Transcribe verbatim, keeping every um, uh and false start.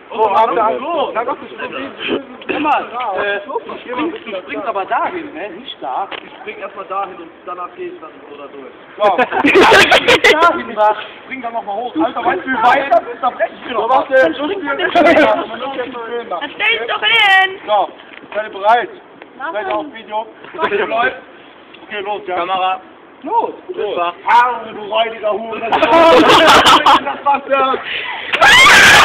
Oh, aber so. Na doch, das ist Hör mal, äh, du springst, du springst aber dahin, ne? Nicht da. Ich spring erstmal dahin und danach gehe ich dann so da durch. So. Dahin mach. Spring dann nochmal hoch. Alter, weißt du, wie weit das ist? Da brech ich mir noch. Was denn? Dann stell dich doch hin! So, seid ihr bereit? Seid ihr auf Video? Okay, läuft. Okay, los, ja. Kamera. Los! Los! Ah, du räudiger Hure! Das war's ja!